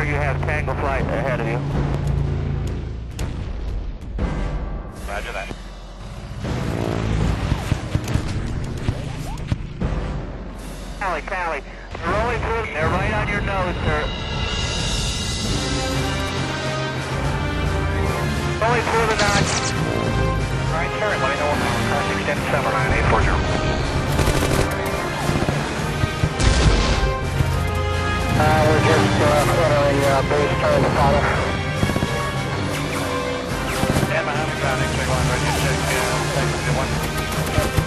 sure you have Tango Flight ahead of you. Roger that. Cali, they're rolling through, they're right on your nose, sir. Rolling through the notch. Alright, sir, let me know when we're cross extend 79840. We're just entering base turn to follow. Yeah, Miami ground, X-ray 1, ready to check, taxi 1.